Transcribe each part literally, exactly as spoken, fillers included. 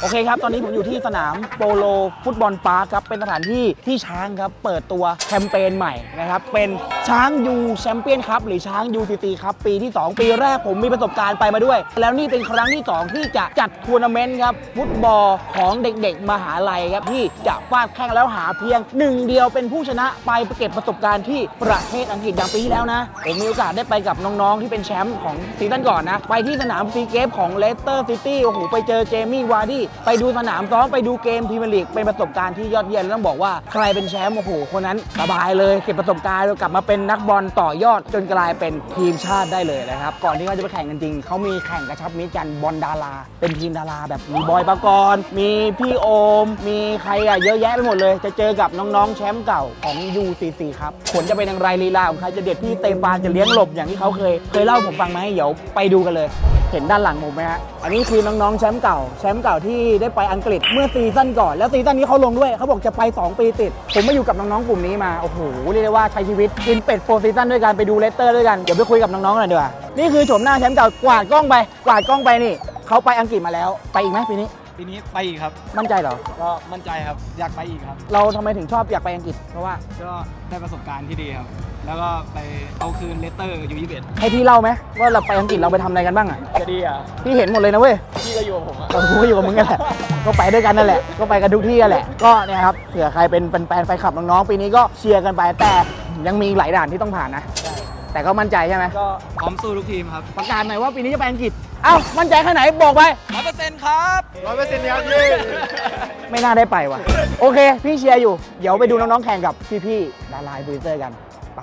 โอเคครับตอนนี้ผมอยู่ที่สนามโปโลฟุตบอลปาร์คครับเป็นสถานที่ที่ช้างครับเปิดตัวแคมเปญใหม่นะครับเป็นช้างยูแชมเปี้ยนคัพหรือช้างยูซีซีครับปีที่สองปีแรกผมมีประสบการณ์ไปมาด้วยแล้วนี่เป็นครั้งที่สองที่จะจัดทัวร์นาเมนต์ครับฟุตบอลของเด็กๆมหาลัยครับที่จะฟาดแข่งแล้วหาเพียงหนึ่งเดียวเป็นผู้ชนะไปเก็บประสบการณ์ที่ประเทศอังกฤษอย่างปีที่แล้วนะผมมีโอกาสได้ไปกับน้องๆที่เป็นแชมป์ของซีซั่นก่อนนะไปที่สนามซีเกฟของเลสเตอร์ซิตี้โอ้โหไปเจอเจมี่วาร์ดี้ไปดูสนามซ้อมไปดูเกมพรีเมียร์ลีกเป็นประสบการณ์ที่ยอดเยี่ยมต้องบอกว่าใครเป็นแชมป์โอ้โหคนนั้นสบายเลยเก็บประสบการณ์กลับมาเป็นนักบอลต่อยอดจนกลายเป็นทีมชาติได้เลยนะครับก่อนที่เขาจะไปแข่งกันจริงเขามีแข่งกระชับมิตรกันบอลดาราเป็นทีมดาราแบบมีบอยปกรณ์มีพี่โอมมีใครอะเยอะแยะไปหมดเลยจะเจอกับน้องๆแชมป์เก่าของ ยู ซี ซี ครับผลจะเป็นอย่างไรลีลาของใครจะเด็ดพี่เตปานจะเลี้ยงหลบอย่างที่เขาเคยเคยเล่าผมฟังไหมเดี๋ยวไปดูกันเลยเห็นด้านหลังผมไหมฮะอันนี้คือน้องๆแชมป์เก่าแชมป์เก่าที่ได้ไปอังกฤษเมื่อซีซั่นก่อนแล้วซีซั่นนี้เขาลงด้วยเขาบอกจะไปสองปีติดผมมาอยู่กับน้องๆกลุ่มนี้มาโอ้โหเรียกได้ว่าใช้ชีวิตกินเป็ดโฟร์ซีซั่นด้วยกันไปดูเลสเตอร์ด้วยกันเดี๋ยวไปคุยกับน้องๆหน่อยดีกว่านี่คือโฉมหน้าแชมป์เก่ากวาดกล้องไปกวาดกล้องไปนี่เขาไปอังกฤษมาแล้วไปอีกไหมปีนี้ปีนี้ไปอีกครับมั่นใจเหรอก็มั่นใจครับอยากไปอีกครับเราทำไมถึงชอบอยากไปอังกฤษเพราะว่าก็ได้ประสบการณ์ที่ดีครับแล้วก็ไปเอาคืนเลสเตอร์ยูยี่สิบเอ็ดให้พี่เล่าไหมว่าเราไปอังกฤษเราไปทำอะไรกันบ้างอ่ะจะดีอ่ะพี่เห็นหมดเลยนะเว้ยพี่ก็อยู่กับผมอ่ะกูก็อยู่กับมึงกันแหละก็ไปด้วยกันนั่นแหละก็ไปกันทุกที่กันแหละก็เนี่ยครับเผื่อใครเป็นแฟนแฟนคลับน้องๆปีนี้ก็เชียร์กันไปแต่ยังมีหลายด่านที่ต้องผ่านนะแต่ก็มั่นใจใช่ไหมก็พร้อมสู้ทุกทีมครับประกาศหน่อยว่าปีนี้จะไปอังกฤษเอ้ามั่นใจแค่ไหนบอกไปร้อยเปอร์เซ็นต์ครับร้อยเปอร์เซ็นต์ครับพี่ไม่น่าได้ไปว่ะโอเคพี่เชียร์อยู่เดี๋ยวไปดูน้องๆแข่งกับพี่ๆดาราบูเซอร์กันไป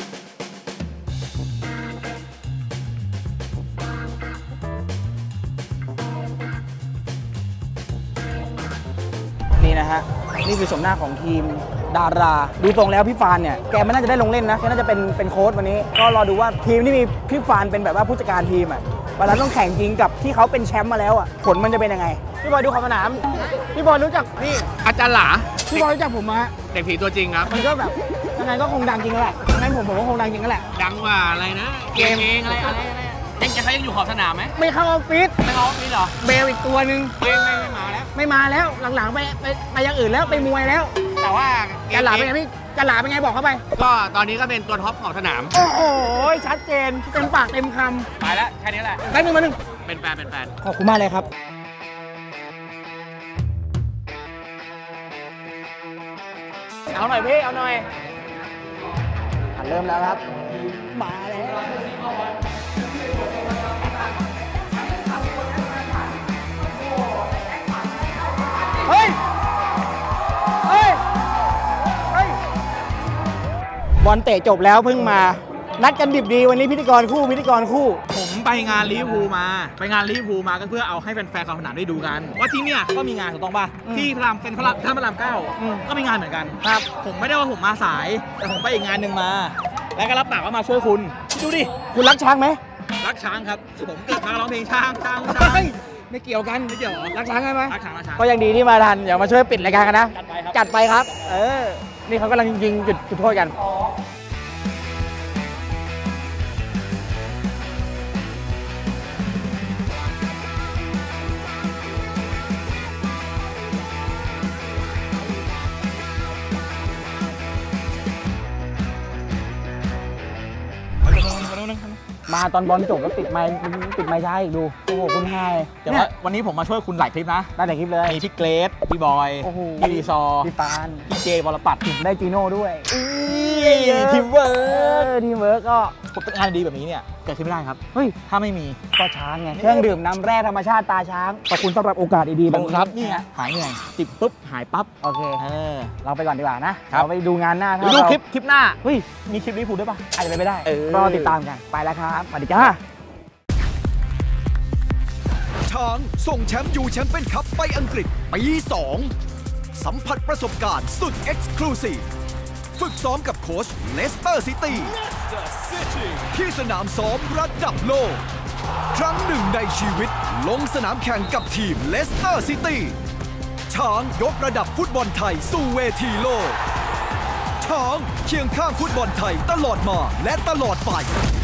นี่นะฮะนี่คือชมหน้าของทีมดาราดูตรงแล้วพี่ฟานเนี่ยแกไม่น่าจะได้ลงเล่นนะแกน่าจะเป็นเป็นโค้ชวันนี้ก็รอดูว่าทีมที่มีพี่ฟานเป็นแบบว่าผู้จัดการทีมอ่ะเวลาต้องแข่งจริงกับที่เขาเป็นแชมป์มาแล้วอ่ะผลมันจะเป็นยังไงพี่บอยดูขอบสนามพี่บอยรู้จักนี่อาจารย์หลาพี่บอยรู้จักผมมาเด็กผีตัวจริงครับมันก็แบบยังไงก็คงดังจริงแหละงั้นผมผมก็คงดังจริงแหละดังกว่าอะไรนะเกมเองอะไรอะไรยังจะใครยังอยู่ขอบสนามไหมไม่เข้าออฟฟิศไม่เข้าออฟฟิศหรอเบลอีกตัวนึงไม่ไม่ไม่มาแล้วไม่มาแล้วหลังๆไปไปไปอย่างอื่นแล้วไปมวยแล้วแต่ว่าจะหลาเป็นไงพี่จะหลาเป็นไงบอกเข้าไปก็ตอนนี้ก็เป็นตัวท็อปของสนามโอ้โหชัดเจนเต็มปากเต็มคำไปแล้วแค่นี้แหละแป๊บนึงมาหนึ่งเป็นแฟนเป็นแฟนขอบคุณมากเลยครับเอาหน่อยพี่เอาหน่อยเริ่มแล้วครับมาแล้วเฮ้ยเฮ้ยเฮ้ยบอลเตะจบแล้วเพิ่งมานัดกันดิบดีวันนี้พิธีกรคู่พิธีกรคู่ผมไปงานลิเวอร์พูลมาไปงานลิเวอร์พูลมาก็เพื่อเอาให้แฟนๆชาวสนามได้ดูกันว่าที่เนี่ยก็มีงานถูกต้องป่ะที่พระรามเป็นพระรามท่าพระรามเก้าก็มีงานเหมือนกันครับผมไม่ได้ว่าผมมาสายแต่ผมไปอีกงานหนึ่งมาแล้วก็รับปากว่ามาช่วยคุณดูดิคุณรักช้างไหมรักช้างครับผมเกิดมาร้องเพลงช้างช้างช้างไม่เกี่ยวกันไม่เกี่ยวรักช้างใช่ไหมรักช้างรักช้างก็ยังดีที่มาทันอย่ามาช่วยปิดรายการกันนะจัดไปครับจัดไปครับเออนี่เขากำลังยิงจุดจุดโทษกันมาตอนบอลจบแล้วติดไม้ติดไม้ใช่อีกดูโอ้โหคุณไฮแต่ว่าวันนี้ผมมาช่วยคุณหลายคลิปนะได้หลายคลิปเลยมีพี่เกรซพี่บอยพี่ดีซอพี่ปานพี่เจวรปัตถึงได้จีโน่ด้วยทีมเวิร์กทีมเวิร์กก็งานดีแบบนี้เนี่ยเกิดขึ้นไม่ได้ครับเฮ้ยถ้าไม่มีก็ช้างไงเครื่องดื่มน้ำแร่ธรรมชาติตาช้างขอบคุณสำหรับโอกาสดีๆแบบนี้ครับนี่ฮะหายเหนื่อยจิบปุ๊บหายปั๊บโอเคเออเราไปก่อนดีกว่านะเราไปดูงานหน้าดูคลิปคลิปหน้าเฮ้ยมีคลิปนี้พูดด้วยป่ะอาจจะไม่ได้รอติดตามกันไปแล้วครับสวัสดีจ้าช้างส่งแชมป์ยูแชมเปี้ยนคัพไปอังกฤษปีสองสัมผัสประสบการณ์สุดเอ็กซ์คลูซีฟฝึกซ้อมกับโค้ชเลสเตอร์ซิตี้ที่สนามซ้อมระดับโลกครั้งหนึ่งในชีวิตลงสนามแข่งกับทีมเลสเตอร์ซิตี้ช้างยกระดับฟุตบอลไทยสู่เวทีโลกช้างเคียงข้างฟุตบอลไทยตลอดมาและตลอดไป